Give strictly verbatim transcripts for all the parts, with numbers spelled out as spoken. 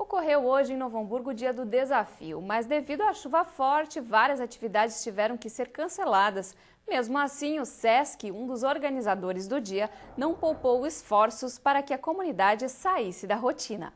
Ocorreu hoje em Novo Hamburgo o Dia do Desafio, mas devido à chuva forte, várias atividades tiveram que ser canceladas. Mesmo assim, o SESC, um dos organizadores do dia, não poupou esforços para que a comunidade saísse da rotina.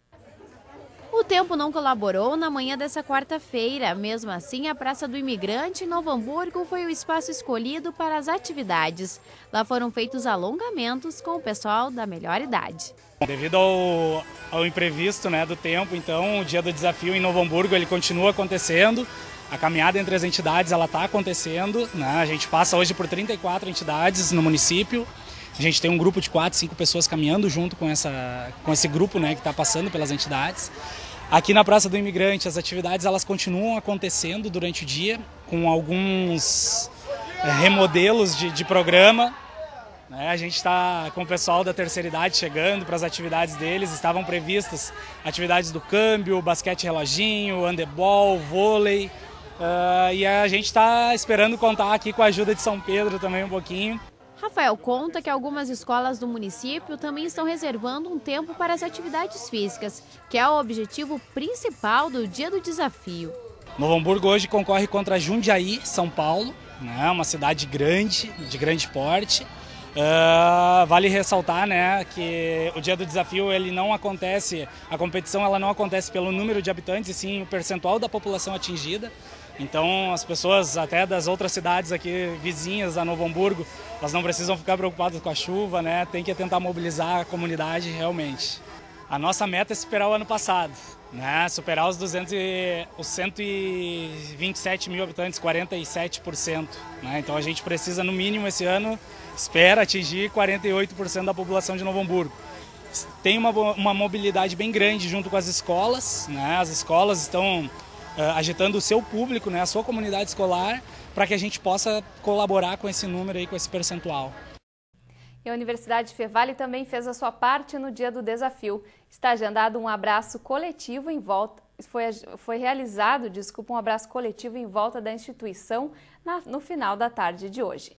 O tempo não colaborou na manhã dessa quarta-feira. Mesmo assim, a Praça do Imigrante, em Novo Hamburgo, foi o espaço escolhido para as atividades. Lá foram feitos alongamentos com o pessoal da melhor idade. Devido ao, ao imprevisto, né, do tempo, então o Dia do Desafio em Novo Hamburgo ele continua acontecendo. A caminhada entre as entidades ela está acontecendo, né? A gente passa hoje por trinta e quatro entidades no município. A gente tem um grupo de quatro, cinco pessoas caminhando junto com, essa, com esse grupo, né, que está passando pelas entidades. Aqui na Praça do Imigrante, as atividades elas continuam acontecendo durante o dia, com alguns remodelos de, de programa. Né? A gente está com o pessoal da terceira idade chegando para as atividades deles. Estavam previstas atividades do câmbio, basquete reloginho, handebol, vôlei. Uh, e a gente está esperando contar aqui com a ajuda de São Pedro também um pouquinho. Rafael conta que algumas escolas do município também estão reservando um tempo para as atividades físicas, que é o objetivo principal do Dia do Desafio. Novo Hamburgo hoje concorre contra Jundiaí, São Paulo, né, uma cidade grande, de grande porte. Uh, vale ressaltar, né, que o Dia do Desafio ele não acontece, a competição ela não acontece pelo número de habitantes, e sim o percentual da população atingida. Então as pessoas até das outras cidades aqui vizinhas a Novo Hamburgo, elas não precisam ficar preocupadas com a chuva, né? Tem que tentar mobilizar a comunidade realmente. A nossa meta é superar o ano passado, né? Superar os, duzentos e, os cento e vinte e sete mil habitantes, quarenta e sete por cento. Né? Então a gente precisa no mínimo esse ano, espera atingir quarenta e oito por cento da população de Novo Hamburgo. Tem uma, uma mobilidade bem grande junto com as escolas, né? As escolas estão Uh, agitando o seu público, né, a sua comunidade escolar, para que a gente possa colaborar com esse número aí, com esse percentual. E a Universidade Fevale também fez a sua parte no Dia do Desafio. Está agendado um abraço coletivo em volta, foi, foi realizado, desculpa, um abraço coletivo em volta da instituição na, no final da tarde de hoje.